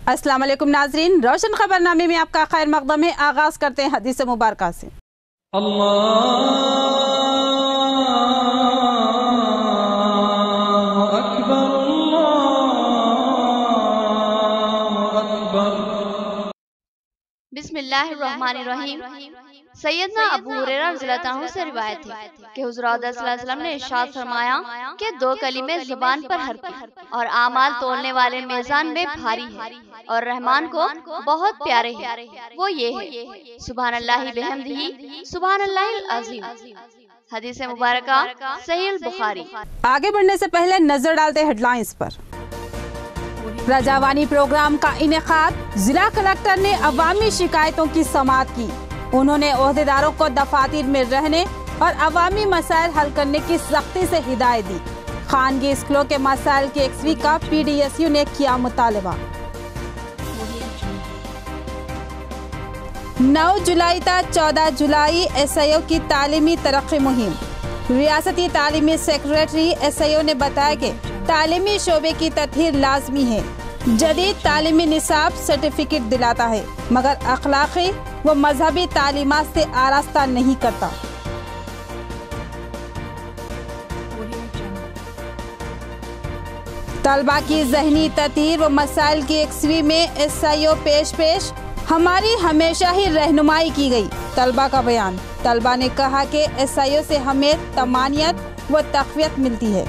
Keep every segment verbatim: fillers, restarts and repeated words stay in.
अस्सलाम वालेकुम नाजरीन, रोशन खबरनामे में आपका खैर मकदम है। आगाज करते हैं हदीस मुबारक से। अल्लाहु अकबर, अल्लाहु अकबर। बिस्मिल्लाहिर्रहमानिर्रहीम। सैयदना अबू हुरैरा रज़ियल्लाहु अन्हु से रिवायत है कि हुज़ूर सल्लल्लाहु अलैहि वसल्लम ने इरशाद फरमाया कि दो कलिमे ज़ुबान पर हल्के और आमाल तोलने वाले मीज़ान में भारी है और रहमान को बहुत प्यारे हैं। वो ये है, सुभान अल्लाहि बिहम्दिही, सुभान अल्लाहिल अज़ीम। हदीस मुबारका सहीह बुखारी। आगे बढ़ने से पहले नजर डालते हेडलाइंस पर। प्रजावानी प्रोग्राम का इनेकाद, जिला कलेक्टर ने अवामी शिकायतों की समाअत की। उन्होंने ओहदेदारों को दफातर में रहने और अवामी मसाइल हल करने की सख्ती से हिदायत दी। खानगी स्कूलों के मसाइल की एक्सवी का पी डी एस यू ने किया मुतालबा। नौ जुलाई तक चौदह जुलाई एस आई ओ की तालीमी तरक्की मुहिम। रियासती तालीमी सेक्रेटरी एस आई ओ ने बताया कि तालीमी शोबे की तत्हीर लाजमी है। जदीद तालीमी निसाब सर्टिफिकेट दिलाता है मगर अखलाकी व मजहबी तालीमात से आरास्ता नहीं करता। तलबा की जहनी ततीर व मसाइल की एक्सवी में एस आई ओ पेश पेश। हमारी हमेशा ही रहनुमाई की गई, तलबा का बयान। तलबा ने कहा कि एस आई ओ से हमें तमानियत व तक़वियत मिलती है।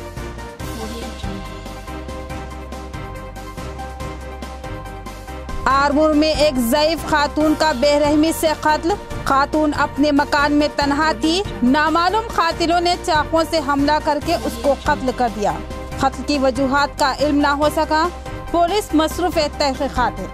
आरमूर में एक ज़ईफ खातून का बेरहमी से कत्ल। खातून अपने मकान में तन्हा थी, नामालूम कातिलों ने चाकुओं से हमला करके उसको कत्ल कर दिया। कत्ल की वजूहात का इल्म ना हो सका, पुलिस मसरूफ तहकीकात है।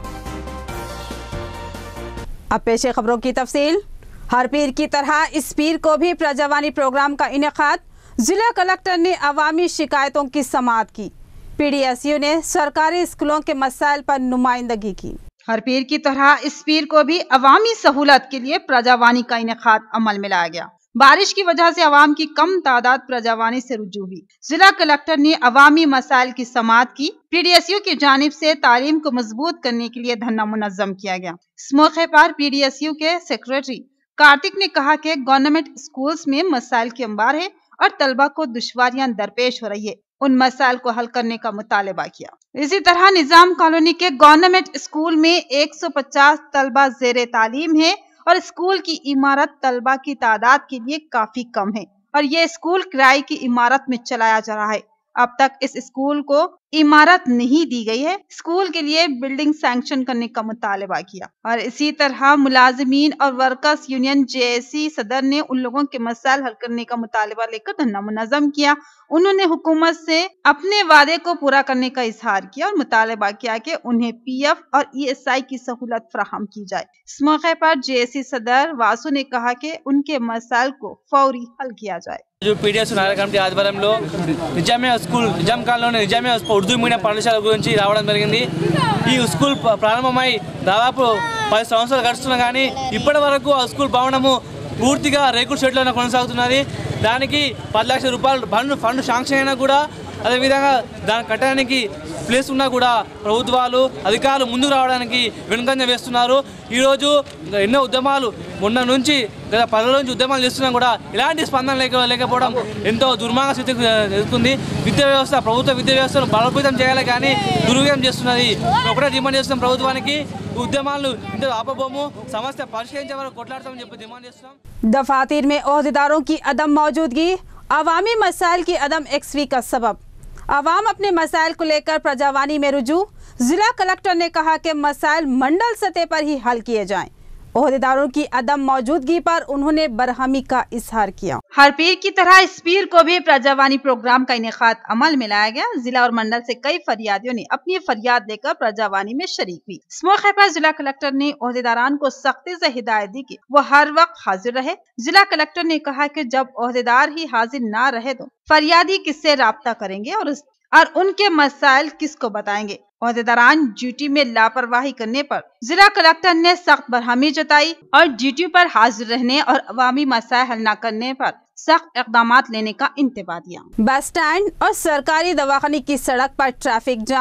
अब पेश खबरों की तफसील। हर पीर की तरह इस पीर को भी प्रजावानी प्रोग्राम का इनेकाद। जिला कलेक्टर ने अवामी शिकायतों की समाअत की। पी डी एस यू ने सरकारी स्कूलों के मसाइल पर नुमाइंदगी की। हर पीर की तरह इस पीर को भी अवामी सहूलत के लिए प्रजावानी का इनेकाद अमल में लाया गया। बारिश की वजह से अवाम की कम तादाद प्रजावानी से रुजू हुई। जिला कलेक्टर ने अवामी मसाइल की समाअत की। पी डी एस यू की जानिब से तालीम को मजबूत करने के लिए धरना मुनज़्ज़म किया गया। इस मौके पर पी डी एस यू के सेक्रेटरी कार्तिक ने कहा कि गवर्नमेंट स्कूल्स में मसाइल की अंबार है और तलबा को दुश्वारियां दरपेश हो रही है, उन मसाइल को हल करने का मुतालबा किया। इसी तरह निजाम कॉलोनी के गवर्नमेंट स्कूल में एक सौ पचास तलबा ज़ेरे तालीम है और स्कूल की इमारत तलबा की तादाद के लिए काफी कम है और ये स्कूल किराए की इमारत में चलाया जा रहा है। अब तक इस स्कूल को इमारत नहीं दी गई है। स्कूल के लिए बिल्डिंग सैंक्शन करने का मुतालबा किया। और इसी तरह मुलाजिमीन और वर्कर्स यूनियन जे ए सी सदर ने उन लोगों के मसाइल हल करने का मुतालबा लेकर धरना मुनज़्ज़म किया। उन्होंने हुकूमत से अपने वादे को पूरा करने का इजहार किया और मुतालबा किया कि उन्हें पी एफ और ई एस आई की सहूलत फराहम की जाए। इस मौके पर जे ए सी सदर वासु ने कहा कि उनके मसाइल को फौरी हल किया जाए। जो పీడిఎస్ నారాయణ కమిటీ ఆధ్వర్యంలో నిజామియా స్కూల్ నిజాం కాలనీలోని నిజామియా ఉర్దూ మీడియం పాఠశాల గురించి రావడం జరిగింది। ఈ స్కూల్ ప్రారంభమై దాదాపు పది సంవత్సరాలు గడుస్తున్నా కానీ ఇప్పటి వరకు ఆ స్కూల్ భవనము పూర్తిగా రేకుల షెడ్లోనే కొనసాగుతున్నది। దానికి పది లక్షల రూపాయలు ఫండ్ ఫండ్ శాంక్షన్ అయినా కూడా అదేవిధంగా దాన్ని కట్టడానికి ప్లేస్ ఉన్నా కూడా ప్రభుత్వాలు అధికారులు ముందుకు రావడానికి వెనుకంజ వేస్తున్నారు। ఈరోజు ఎన్నో ఉద్యమాలు మొన్న నుంచి గత పది రోజుల నుంచి ఉద్యమాలు చేస్తున్నా కూడా ఇలాంటి స్పందన లేక లేకపోవడం ఎంతో దుర్మార్గ స్థితికి ఎదుర్కొంది। విద్యా వ్యవస్థ ప్రభుత్వ విద్యా వ్యవస్థను బలోపేతం చేయాలి కానీ దుర్వ్యయం చేస్తున్నది। ఒకటే డిమాండ్ చేస్తున్నాం ప్రభుత్వానికి, ఉద్యమాలు ఇంత ఆపబోము, సమస్య పరిష్కరించే వరకు కొట్లాడతామని చెప్పి డిమాండ్ చేస్తున్నాం। दफातर में ओहदेदारों की अदम मौजूदगी, अवामी मसाइल की अदम एक्सवी का सबब। अवाम अपने मसाइल को लेकर प्रजावानी में रुजू। जिला कलेक्टर ने कहा कि मसाइल मंडल सतह पर ही हल किए जाएं। ओहदेदारों की अदम मौजूदगी पर उन्होंने बरहमी का इजहार किया। हर पीर की तरह इस पीर को भी प्रजावानी प्रोग्राम का इनेकाद अमल में लाया गया। जिला और मंडल से कई फरियादियों ने अपनी फरियाद लेकर प्रजावानी में शरीक हुई। इस मौके पर जिला कलेक्टर ने ओहदेदारान को सख्ती से हिदायत दी कि वो हर वक्त हाजिर रहे। जिला कलेक्टर ने कहा कि जब ओहदेदार ही हाजिर न रहे तो फरियादी किससे राब्ता करेंगे और और उनके मसाइल किसको बताएंगे। ओहदेदारान ड्यूटी में लापरवाही करने पर जिला कलेक्टर ने सख्त बरहमी जताई और ड्यूटी पर हाजिर रहने और अवामी मसाइल हल न करने पर सख्त इक़दाम लेने का इंतबा दिया। बस स्टैंड और सरकारी दवाखाने की सड़क पर ट्रैफिक जाम।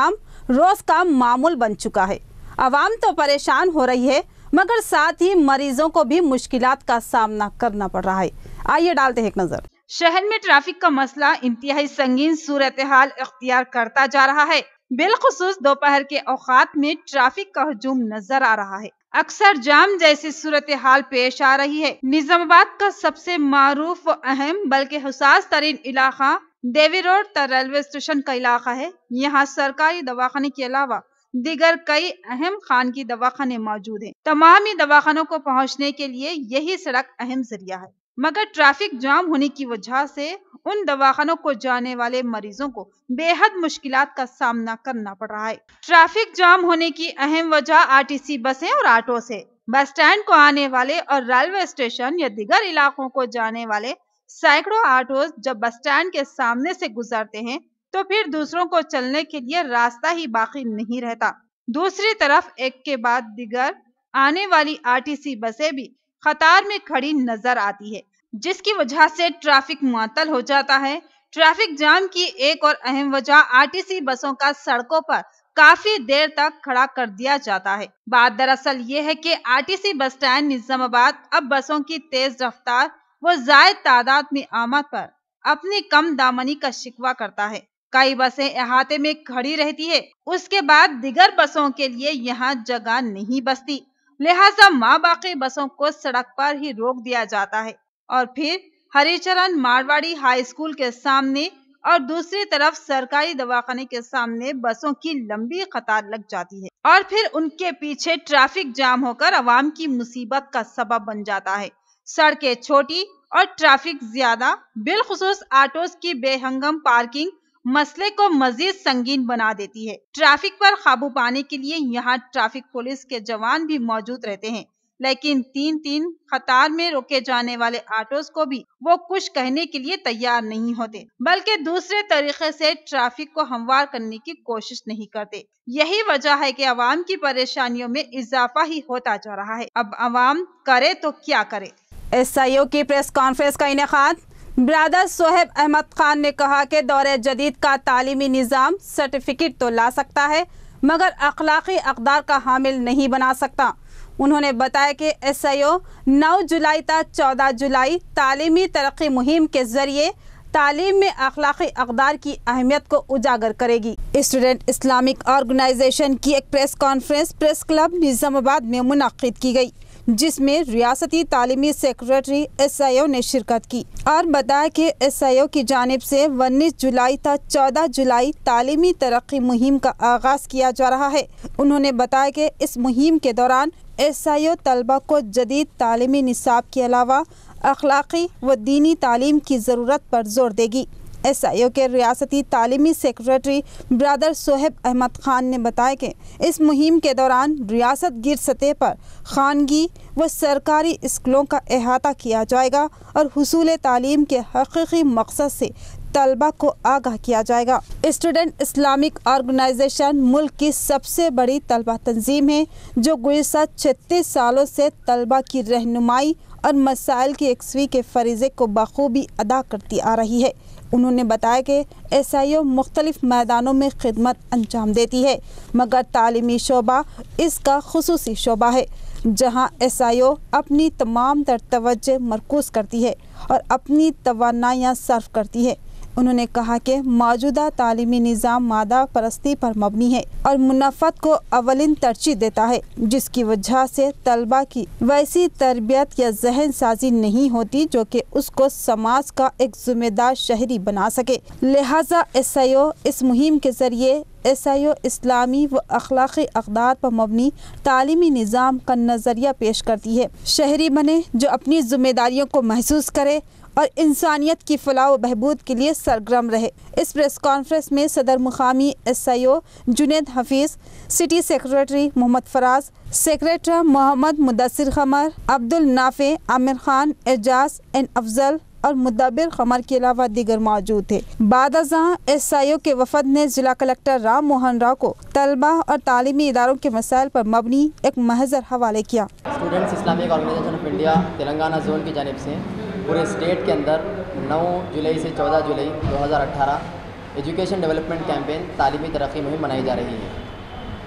रोज का मामूल बन चुका है। आवाम तो परेशान हो रही है, मगर साथ ही मरीजों को भी मुश्किलात का सामना करना पड़ रहा है। आइए डालते हैं एक नजर। शहर में ट्रैफिक का मसला इंतहाई संगीन सूरत हाल इख्तियार करता जा रहा है। बिलखुसूस दोपहर के औकात में ट्रैफिक का हजूम नजर आ रहा है। अक्सर जाम जैसी सूरत हाल पेश आ रही है। निजामाबाद का सबसे मारूफ व अहम बल्कि हुसास तरीन इलाका देवी रोड तर रेलवे स्टेशन का इलाका है। यहाँ सरकारी दवाखाने के अलावा दिगर कई अहम खानगी दवाखाने मौजूद हैं। तमाम ही दवाखानों को पहुँचने के लिए यही सड़क अहम जरिया है, मगर ट्रैफिक जाम होने की वजह से उन दवाखानों को जाने वाले मरीजों को बेहद मुश्किलात का सामना करना पड़ रहा है। ट्रैफिक जाम होने की अहम वजह आरटीसी बसें और ऑटो से बस स्टैंड को आने वाले और रेलवे स्टेशन या दिगर इलाकों को जाने वाले सैकड़ों ऑटोज जब बस स्टैंड के सामने से गुजरते हैं तो फिर दूसरों को चलने के लिए रास्ता ही बाकी नहीं रहता। दूसरी तरफ एक के बाद दिगर आने वाली आरटीसी बसें भी कतार में खड़ी नजर आती है, जिसकी वजह से ट्रैफिक मुअत्तल हो जाता है। ट्रैफिक जाम की एक और अहम वजह आरटीसी बसों का सड़कों पर काफी देर तक खड़ा कर दिया जाता है। बात दरअसल ये है कि आरटीसी बस स्टैंड निजामाबाद अब बसों की तेज रफ्तार व जायद तादाद में आमद पर अपनी कम दामनी का शिकवा करता है। कई बसें अहाते में खड़ी रहती है, उसके बाद दिगर बसों के लिए यहाँ जगह नहीं बचती, लिहाजा माँ बाकी बसों को सड़क पर ही रोक दिया जाता है और फिर हरिचरण मारवाड़ी हाई स्कूल के सामने और दूसरी तरफ सरकारी दवाखाने के सामने बसों की लंबी कतार लग जाती है और फिर उनके पीछे ट्रैफिक जाम होकर अवाम की मुसीबत का सबब बन जाता है। सड़कें छोटी और ट्रैफिक ज्यादा, बिलखुसूस ऑटोज की बेहंगम पार्किंग मसले को मजीद संगीन बना देती है। ट्रैफिक पर काबू पाने के लिए यहाँ ट्रैफिक पुलिस के जवान भी मौजूद रहते हैं, लेकिन तीन तीन कतार में रोके जाने वाले ऑटोज को भी वो कुछ कहने के लिए तैयार नहीं होते, बल्कि दूसरे तरीके से ट्रैफिक को हमवार करने की कोशिश नहीं करते। यही वजह है कि अवाम की परेशानियों में इजाफा ही होता जा रहा है। अब अवाम करे तो क्या करे। एसआईओ की प्रेस कॉन्फ्रेंस का इनेकाद। ब्रादर सोहेब अहमद खान ने कहा कि दौरे जदीद का तालीमी निज़ाम सर्टिफिकेट तो ला सकता है, मगर अखलाकी अक़दार का हामिल नहीं बना सकता। उन्होंने बताया कि एसआईओ नौ जुलाई तक चौदह जुलाई तालीमी तरक्की मुहिम के जरिए तालीम में अखलाकी अक़दार की अहमियत को उजागर करेगी। स्टूडेंट इस्लामिक ऑर्गेनाइजेशन की एक press conference press club Nizamabad में मुनक्किद की गई, जिसमें रियासती तालीमी सेक्रेटरी एसआईओ ने शिरकत की और बताया कि एसआईओ की जानिब से उन्नीस जुलाई तक चौदह जुलाई तालीमी तरक्की मुहिम का आगाज़ किया जा रहा है। उन्होंने बताया कि इस मुहिम के दौरान एसआईओ तलबा को जदीद तालीमी निसाब के अलावा अखलाकी व दीनी तालीम की ज़रूरत पर जोर देगी। एसआईओ के रियासती तालीमी सेक्रेटरी ब्रदर सोहेब अहमद खान ने बताया कि इस मुहिम के दौरान रियासत गिर सतह पर खानगी व सरकारी स्कूलों का अहाता किया जाएगा और हुसूल तालीम के हकीकी मकसद से तलबा को आगाह किया जाएगा। स्टूडेंट इस्लामिक ऑर्गेनाइजेशन मुल्क की सबसे बड़ी तलबा तंजीम है, जो गुज़श्ता छत्तीस सालों से तलबा की रहनुमाई और मसाइल की यकसवी के फरीज़े को बखूबी अदा करती आ रही है। उन्होंने बताया कि एसआईओ मुख्तलिफ मैदानों में खिदमत अंजाम देती है, मगर तालीमी शोबा इसका खुसूसी शोबा है, जहां एसआईओ अपनी तमाम तर तवज्जो मरकूज़ करती है और अपनी तवानाइयाँ सर्फ करती है। उन्होंने कहा कि मौजूदा तालीमी निज़ाम मादा परस्ती पर मबनी है और मुनाफत को अवलिन तरजीह देता है, जिसकी वजह से तलबा की वैसी तरबियत या जहन साजी नहीं होती जो कि उसको समाज का एक जिम्मेदार शहरी बना सके। लिहाजा एसआईओ इस मुहिम के ज़रिए एसआईओ इस्लामी व अखलाकी अक़दार पर मबनी तालीमी निज़ाम का नज़रिया पेश करती है। शहरी बने जो अपनी जिम्मेदारियों को महसूस करे और इंसानियत की फलाह व बहबूद के लिए सरगर्म रहे। इस प्रेस कॉन्फ्रेंस में सदर मुकामी SIO Junaid Hafeez, city secretary Mohammed Faraz, secretary Mohammed Mudassir Khamar, Abdul Nafe, Aamir Khan, Ejaz N Afzal और मुदब्बिर खमर के अलावा दीगर मौजूद थे। बाद अज़ां एसआईओ के वफद ने जिला कलेक्टर राम मोहन राव को तलबा और तालीमी इदारों के मसाइल पर मबनी एक महज़र हवाले किया। Students Islamic organisation of India Telangana zone की जानिब से पूरे स्टेट के अंदर नौ जुलाई से चौदह जुलाई दो हज़ार अठारह एजुकेशन डेवलपमेंट कैंपेन तालीमी तरक्की मुहिम मनाई जा रही है।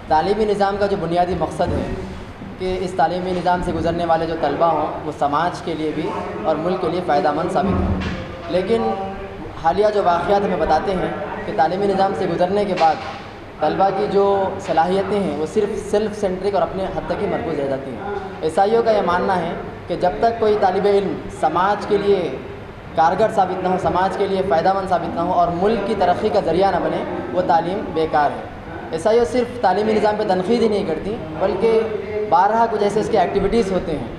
تعلیمی نظام کا جو بنیادی مقصد ہے کہ اس تعلیمی نظام سے گزرنے والے جو طلبہ ہوں وہ سماج کے لیے بھی اور ملک کے لیے فائدہ مند ثابت ہوں، لیکن حالیہ جو واقعات ہمیں بتاتے ہیں کہ تعلیمی نظام سے گزرنے کے بعد طلبہ کی جو صلاحیتیں ہیں وہ صرف سیلف سینٹرک اور اپنے حد تک ہی مرکوز رہ جاتی ہیں۔ عیسائیوں کا یہ ماننا ہے کہ جب تک کوئی طالب علم سماج کے لیے کارگر ثابت نہ ہو، سماج کے لیے فائدہ مند ثابت نہ ہو اور ملک کی ترقی کا ذریعہ نہ بنے، وہ تعلیم بیکار ہے۔ عیسائیوں صرف تعلیمی نظام پہ تنقید ہی نہیں کرتی بلکہ بارہا کچھ ایسے اس کے ایکٹیویٹیز ہوتے ہیں۔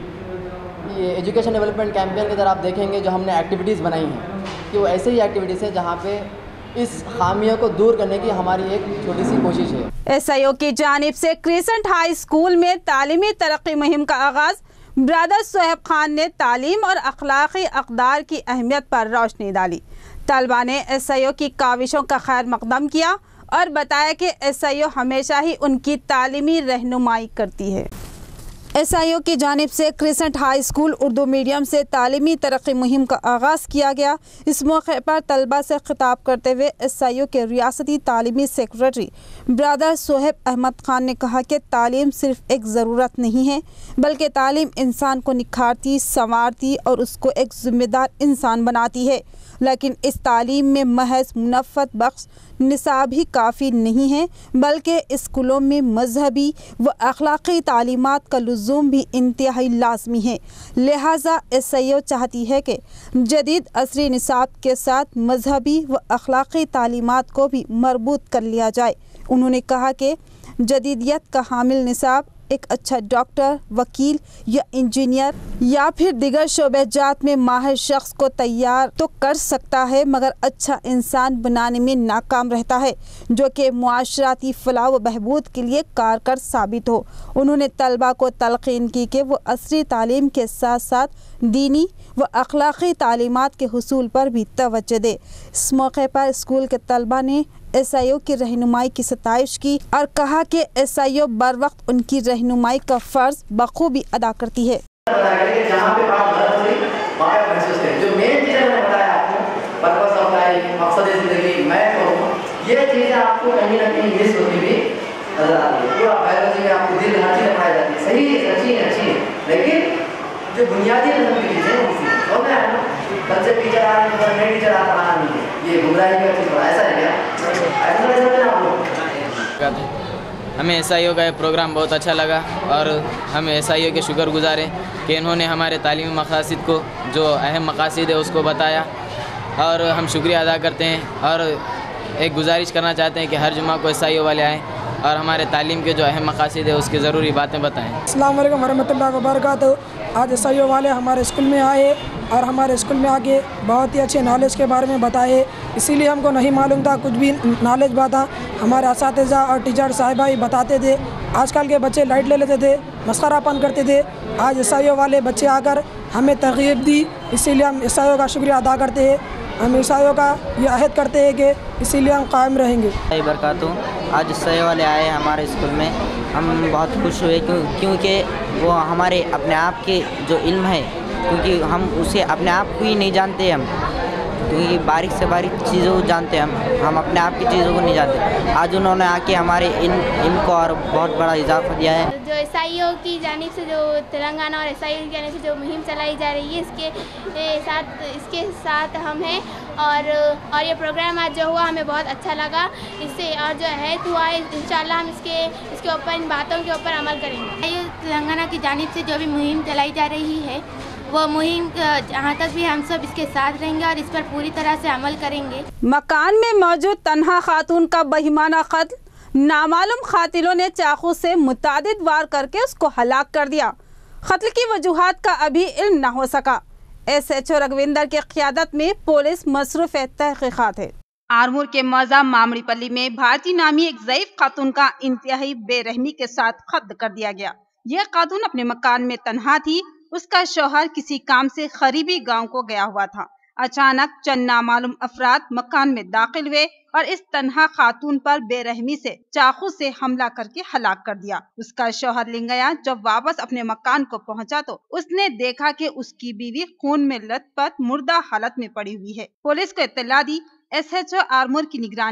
یہ ایجوکیشن ڈیولپمنٹ کیمپین کی طرح آپ دیکھیں گے جو ہم نے ایکٹیویٹیز بنائی ہیں کہ وہ ایسے ہی ایکٹیویٹیز ہیں جہاں پہ اس خامیوں کو دور کرنے کی ہماری ایک چھوٹی سی کوشش ہے۔ ایس آئی او کی جانب سے کریسنٹ ہائی اسکول میں تعلیمی ترقی مہم کا آغاز۔ برادر صہیب خان نے تعلیم اور اخلاقی اقدار کی اہمیت پر روشنی ڈالی۔ طلبہ نے ایس آئی او کی کاوشوں کا خیر مقدم کیا اور بتایا کہ ایس آئی او ہمیشہ ہی ان کی تعلیمی رہنمائی کرتی ہے۔ ایس آئی او کی جانب سے crescent high school Urdu medium سے تعلیمی ترقی مہم کا آغاز کیا گیا۔ اس موقع پر طلبہ سے خطاب کرتے ہوئے ایس آئی او کے ریاستی تعلیمی سیکریٹری برادر صہیب احمد خان نے کہا کہ تعلیم صرف ایک ضرورت نہیں ہے بلکہ تعلیم انسان کو نکھارتی، سنوارتی اور اس کو ایک ذمہ دار انسان بناتی ہے، لیکن اس تعلیم میں محض منفعت بخش نصاب ہی کافی نہیں ہے بلکہ اسکولوں میں مذہبی و اخلاقی تعلیمات کا لزوم بھی انتہائی لازمی ہے۔ لہٰذا ایس آئی او چاہتی ہے کہ جدید عصری نصاب کے ساتھ مذہبی و اخلاقی تعلیمات کو بھی مربوط کر لیا جائے۔ انہوں نے کہا کہ جدیدیت کا حامل نصاب ایک اچھا ڈاکٹر، وکیل یا انجینئر یا پھر دیگر شعبہ جات میں ماہر شخص کو تیار تو کر سکتا ہے مگر اچھا انسان بنانے میں ناکام رہتا ہے جو کہ معاشرتی فلاح و بہبود کے لیے کارگر ثابت ہو۔ انہوں نے طلبہ کو تلقین کی کہ وہ عصری تعلیم کے ساتھ ساتھ دینی و اخلاقی تعلیمات کے حصول پر بھی توجہ دے۔ اس موقع پر اسکول کے طلبہ نے ایس آئی او کی رہنمائی کی ستائش کی اور کہا کہ ایس آئی او بر وقت ان کی رہنمائی کا فرض بخوبی ادا کرتی ہے۔ جہاں پہ بات غلط ہوئی وہاں پہ محسوس کریں، جو مین چیزیں میں نے بتایا آپ کو، پرپس آف لائف، مقصد زندگی، میں کروں، یہ چیزیں آپ کو کہیں نہ کہیں مس ہوتی بھی نظر آتی ہے۔ پورا بایولوجی میں آپ کو دل ہر چیز پڑھائی جاتی ہے، صحیح ہے، اچھی ہے اچھی ہے، لیکن جو بنیادی قسم کی چیزیں وہ اسی ہوتا ہے نا، بچے ٹیچر آ رہے ہیں پر نئے ٹیچر آ پڑھانا نہیں ہے، یہ گمراہی کا چیز بڑا ایسا ہے کیا؟ ایسا ایسا ہے آپ لوگ۔ ہمیں ایس آئی او کا یہ پروگرام بہت اچھا لگا اور ہم ایس آئی او کے شکر گزار ہیں کہ انہوں نے ہمارے تعلیمی مقاصد کو، جو اہم مقاصد ہے اس کو بتایا اور ہم شکریہ ادا کرتے ہیں اور ایک گزارش کرنا چاہتے ہیں کہ ہر جمعہ کو ایس آئی او والے آئیں اور ہمارے تعلیم کے جو اہم مقاصد ہے اس کی ضروری باتیں بتائیں۔ السلام علیکم ورحمۃ اللہ وبرکاتہ۔ آج ایس آئی او والے ہمارے اسکول میں آئے اور ہمارے اسکول میں آ کے بہت ہی اچھے نالج کے بارے میں بتائے، اسی لیے ہم کو نہیں معلوم تھا کچھ بھی نالج بتا، ہمارے اساتذہ اور ٹیچر صاحبہ ہی بتاتے تھے۔ آج کل کے بچے لائٹ لے لیتے تھے، مسخرہ پن کرتے تھے، آج ایس آئی او والے بچے آ کر ہمیں ترغیب دی، اسی لیے ہم ایس آئی او کا شکریہ ادا کرتے ہیں۔ ہم ایس آئی او کا یہ عہد کرتے ہیں کہ اسی لیے ہم قائم رہیں گے۔ برکاتہ آج ایس آئی او والے آئے ہمارے اسکول میں، ہم بہت خوش ہوئے کیونکہ وہ ہمارے اپنے آپ کے جو علم ہے، کیونکہ ہم اسے اپنے آپ کو ہی نہیں جانتے، ہم کیونکہ باریک سے باریک چیزوں کو جانتے ہیں، ہم ہم اپنے آپ کی چیزوں کو نہیں جانتے۔ آج انہوں نے آ کے ہمارے علم علم کو اور بہت بڑا اضافہ دیا ہے۔ جو ایس آئی او کی جانب سے جو تلنگانہ اور ایس آئی او کی جانب سے جو مہم چلائی جا رہی ہے، اس کے ساتھ اس کے ساتھ ہم ہیں اور اور یہ پروگرام آج جو ہوا ہمیں بہت اچھا لگا، اس سے اور جو عہد ہوا ہے انشاءاللہ ہم اس کے اس کے اوپر ان باتوں کے اوپر عمل کریں گے۔ تلنگانہ کی جانب سے جو بھی مہم چلائی جا رہی ہے وہ مہم جہاں تک بھی ہم سب اس کے ساتھ رہیں گے اور اس پر پوری طرح سے عمل کریں گے۔ مکان میں موجود تنہا خاتون کا بہیمانہ قتل، نامعلوم قاتلوں نے چاقو سے متعدد وار کر کے اس کو ہلاک کر دیا۔ قتل کی وجوہات کا ابھی علم نہ ہو سکا۔ ایس ایچ او رگویندر کی قیادت میں پولیس مصروف تحقیقات ہے۔ آرمور کے موزہ مامڑی پلی میں بھارتی نامی ایک ضعیف خاتون کا انتہائی بے رحمی کے ساتھ قتل کر دیا گیا۔ یہ خاتون اپنے مکان میں تنہا تھی، اس کا شوہر کسی کام سے قریبی گاؤں کو گیا ہوا تھا۔ اچانک چند نامعلوم افراد مکان میں داخل ہوئے اور اس تنہا خاتون پر بے رحمی سے چاقو سے حملہ کر کے ہلاک کر دیا۔ اس کا شوہر لنگیا جب واپس اپنے مکان کو پہنچا تو اس نے دیکھا کہ اس کی بیوی خون میں لت پت مردہ حالت میں پڑی ہوئی ہے۔ پولیس کو اطلاع دی۔ ایس ایچ او آرمور کی نگرانی میں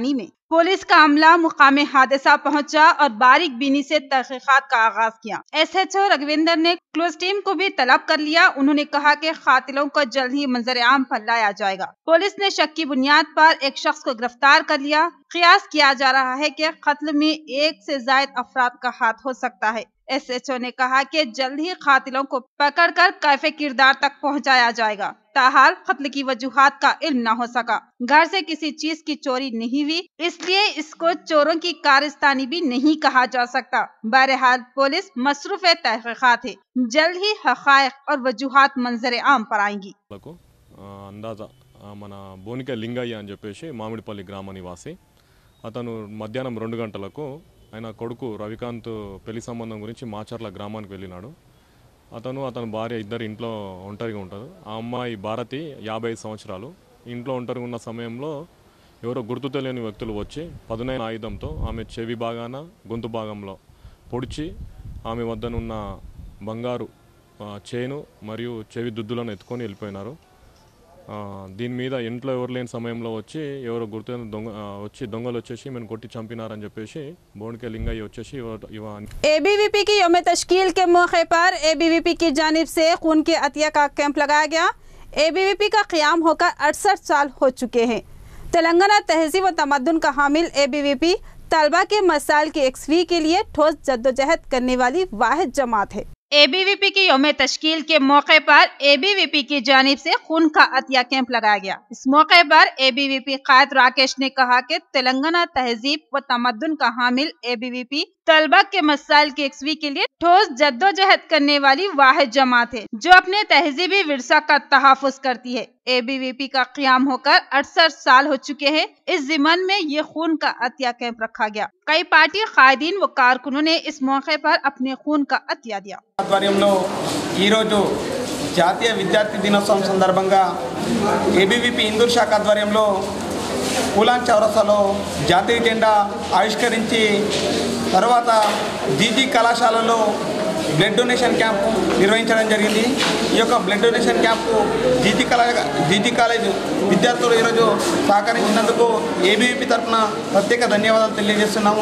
पुलिस का अमला मुकामे हादसा पहुंचा और बारीक बीनी से तहकीकात का आगाज किया। एसएचओ रघुविंदर ने क्लोज टीम को भी तलब कर लिया। उन्होंने कहा कि कातिलों को जल्द ही मंजर आम पर लाया जाएगा। पुलिस ने शक की बुनियाद पर एक शख्स को गिरफ्तार कर लिया। कयास किया जा रहा है कि कत्ल में एक से ज्यादा अफराद का हाथ हो सकता है। एसएचओ ने कहा कि जल्द ही कातिलों को पकड़कर कैफे किरदार तक पहुंचाया जाएगा। ताहाल कत्ल की वजूहात का इल्म न हो सका। घर से किसी चीज की चोरी नहीं हुई, इसलिए इसको चोरों की कारस्तानी भी नहीं कहा जा सकता। बहरहाल पुलिस मसरूफ तहकीकात है। जल्द ही हक़ाइक़ और वजूहात मंजर आम पर आएंगी। अंदाजा మన బోనిక లింగయ్య అని చెప్పేసి మామిడిపల్లి గ్రామ నివాసి. అతను మధ్యాహ్నం రెండు గంటలకు ఆయన కొడుకు రవికాంత్ పెళ్లి సంబంధం గురించి మాచర్ల గ్రామానికి వెళ్ళినాడు. అతను అతని భార్య ఇద్దరు ఇంట్లో ఒంటరిగా ఉంటారు. ఆ అమ్మాయి భారతి యాభై ఐదు సంవత్సరాలు. ఇంట్లో ఒంటరిగా ఉన్న సమయంలో ఎవరో గుర్తు తెలియని వ్యక్తులు వచ్చి పదునైన ఆయుధంతో ఆమె చెవి భాగాన గొంతు భాగంలో పొడిచి ఆమె వద్దనున్న బంగారు చైను మరియు చెవి దుద్దులను ఎత్తుకొని వెళ్ళిపోయినారు. దీని మీద ఇంట్లో ఎవరు లేని సమయంలో వచ్చి ఎవరో గుర్తు దొంగ వచ్చి దొంగలు వచ్చేసి మేము కొట్టి చంపినారని చెప్పేసి బోనిక లింగయ్య వచ్చేసి एबीवीपी की यौम तश्कील के मौके पर एबीवीपी की जानिब से खून की अतिया का कैंप लगाया गया। एबीवीपी का क़याम होकर अड़सठ साल हो चुके हैं। तेलंगाना तहजीब व तमद्दुन का हामिल एबीवीपी तलबा के मसाइल की यकसवी के लिए ठोस जद्दोजहद करने वाली वाहिद जमात है। एबीवीपी की यौम तश्कील के मौके पर एबीवीपी की जानिब से खून का अतिया कैंप लगाया गया। इस मौके पर एबीवीपी कायद राकेश ने कहा कि तेलंगाना तहजीब व तमद्दुन का हामिल एबीवीपी तलबा के मसाइल की यकसवी के लिए ठोस जद्दोजहद करने वाली वाहिद जमात है जो अपने तहजीबी विरसा का तहफ़्फ़ुज़ करती है। एबीवीपी का क़याम होकर अड़सठ साल हो चुके हैं। इस ज़िमन में ये खून का अतिया कैंप रखा गया। कई पार्टी कायदीन व कारकुनों ने इस मौके पर अपने खून का अतिया दिया। ఆధ్వర్యంలో ఈరోజు జాతీయ విద్యార్థి దినోత్సవం సందర్భంగా ఏబీవీపీ ఇందూర్ శాఖ ఆధ్వర్యంలో పూలాన్ చౌరస్తాలో జాతీయ జెండా ఆవిష్కరించి తర్వాత జీజీ కళాశాలలో బ్లడ్ డొనేషన్ క్యాంపు నిర్వహించడం జరిగింది। ఈ యొక్క blood donation camp GG Kala GG college విద్యార్థులు ఈరోజు సహకరించినందుకు ఏబీవీపీ తరఫున ప్రత్యేక ధన్యవాదాలు తెలియజేస్తున్నాము।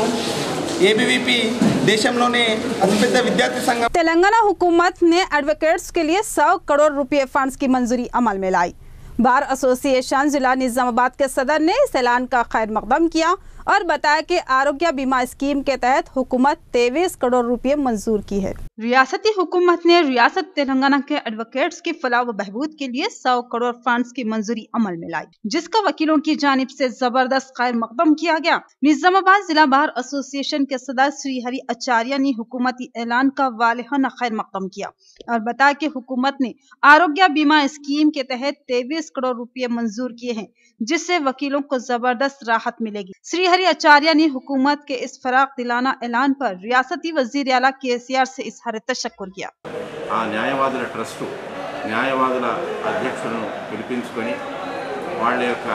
एबीवीपी देशंलोने अतिपेद्द विद्यार्थी संघ तेलंगाना हुकूमत ने एडवोकेट्स के लिए सौ करोड़ रुपए फंड्स की मंजूरी अमल में लाई। बार एसोसिएशन जिला निजामाबाद के सदर ने इस ऐलान का खैर मकदम किया और बताया कि आरोग्य बीमा स्कीम के तहत हुकूमत तेईस करोड़ रुपए मंजूर की है। रियासती हुकूमत ने रियासत तेलंगाना के एडवोकेट्स की फलाह व बहबूद के लिए सौ करोड़ फंड्स की मंजूरी अमल में लाई, जिसका वकीलों की जानिब से जबरदस्त खैर मकदम किया गया। निजामाबाद जिला बार एसोसिएशन के सदर श्री हरि आचार्य ने हुकूमती ऐलान का वालिहाना खैर मकदम किया और बताया कि हुकूमत ने आरोग्य बीमा स्कीम के तहत तेईस करोड़ रुपए मंजूर किए हैं, जिससे वकीलों को जबरदस्त राहत मिलेगी। श्री हरि आचार्य ने हुकूमत के इस फराग दिलाना ऐलान पर रियासती वजीर आला केसीआर से इजहार तशक्कुर किया। ఆ న్యాయవాదుల ట్రస్ట్ న్యాయవాదుల అధ్యక్షులను పిలిపించుకొని వాళ్ళ యొక్క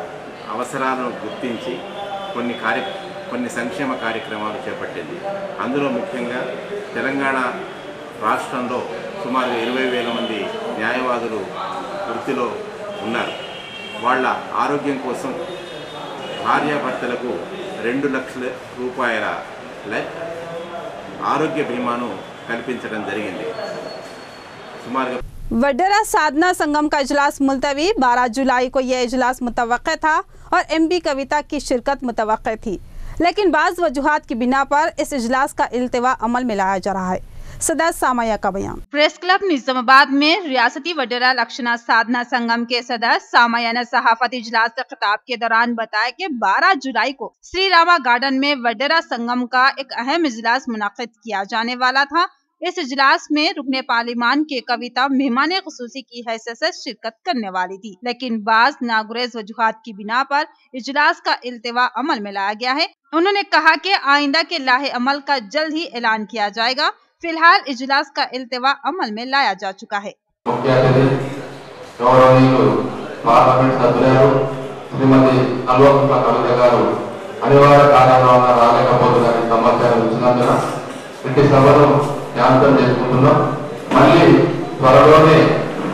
అవసరాలను గుర్తించి కొన్ని కార్య కొన్ని సంక్షేమ కార్యక్రమాలు చేపట్టింది। అందులో ముఖ్యంగా తెలంగాణ రాష్ట్రంలో సుమారు ఇరవై వేల మంది న్యాయవాదులు వృత్తిలో ఉన్నారు। వాళ్ళ ఆరోగ్యం కోసం భార్యాభర్తలకు రెండు లక్షల రూపాయల ఆరోగ్య బీమాను కల్పించడం జరిగింది। సుమారుగా वडेरा साधना संगम का इजलास मुलतवी बारह जुलाई को यह इजलास मुतवक्के था और एमपी कविता की शिरकत मुतवक्के थी, लेकिन बाज़ वजूहात की बिना पर इस इजलास का इल्तिवा अमल में लाया जा रहा है। सदर सामया का बयान। प्रेस क्लब निजामाबाद में रियासती वडेरा लक्षणा साधना संगम के सदर सामया ने सहाफती इजलास से खिताब के दौरान बताया कि बारह जुलाई को श्री रामा गार्डन में वडेरा संगम का एक अहम इजलास मुनक़िद किया जाने वाला था। इस इजलास में रुकने पार्लिमान के कविता मेहमान खुसूसी की हैसियत से शिरकत करने वाली थी, लेकिन बाज नागुरेज वजूहात की बिना पर इजलास का इल्तिवा अमल में लाया गया है। उन्होंने कहा कि आइंदा के लाहे अमल का जल्द ही ऐलान किया जाएगा। फिलहाल इजलास का इल्तिवा अमल में लाया जा चुका है। జ్ఞాపకం చేసుకుంటున్నాం। మళ్ళీ త్వరలోనే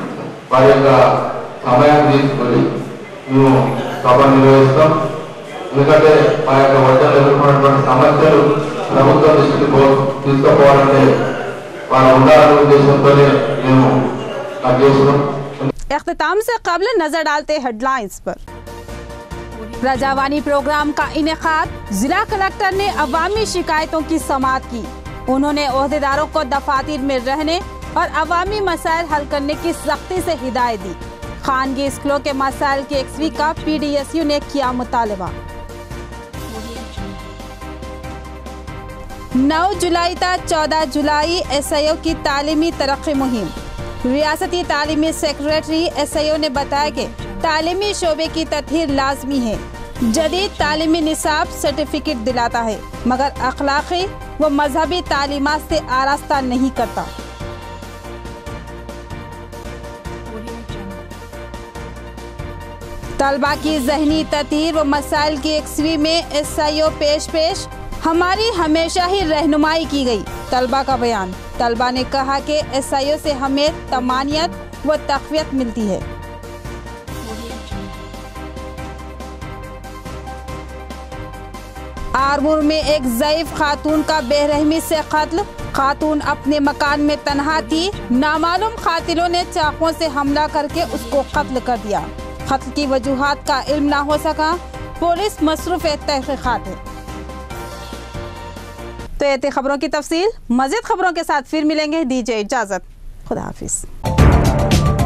వారి యొక్క సమయాన్ని తీసుకొని మేము సభ నిర్వహిస్తాం। ఎందుకంటే మా యొక్క వద్ద ఎదుర్కొన్నటువంటి సమస్యలు ప్రభుత్వం దృష్టికి తీసుకుపోవాలంటే వాళ్ళు ఉండాలనే ఉద్దేశంతోనే మేము నాకు చేస్తున్నాం. इख्तिताम से कबल नजर डालते हेडलाइंस पर। प्रजावानी प्रोग्राम का इनेकाद, जिला कलेक्टर ने अवामी शिकायतों की समाअत की। उन्होंने ओहदेदारों को दफातर में रहने और अवामी मसाइल हल करने की सख्ती से हिदायत दी। खानगी स्कूलों के मसाइल की एक्सवी का पी डी एस यू ने किया मुतालबा। नौ जुलाई तक चौदह जुलाई एस आई ओ की तालीमी तरक्की मुहिम। रियासती तालीमी सेक्रेटरी एस आई ओ ने बताया कि तालीमी शोबे की तथहीर लाजमी है। जदीद तालीमी निसाब सर्टिफिकेट दिलाता है मगर अखलाकी व मजहबी तालीमात से आरास्ता नहीं करता। तलबा की जहनी तथहीर व मसाइल की एक्सवी में एस आई ओ पेश पेश हमारी हमेशा ही रहनुमाई की गई। तलबा का बयान। तलबा ने कहा कि एस आई ओ से हमें तमानियत व तक़वियत मिलती है। आरमूर में एक ज़ईफ खातून का बेरहमी से कत्ल। खातून अपने मकान में तन्हा थी, नामालूम कातिलों ने चाकुओं से हमला करके उसको कत्ल कर दिया। कत्ल की वजूहात का इल्म ना हो सका, पुलिस मसरूफ़ तहक़ीक़ात है। तो ये थी खबरों की तफसील। मज़ीद खबरों के साथ फिर मिलेंगे। दीजिए इजाज़त। खुदा हाफिज़।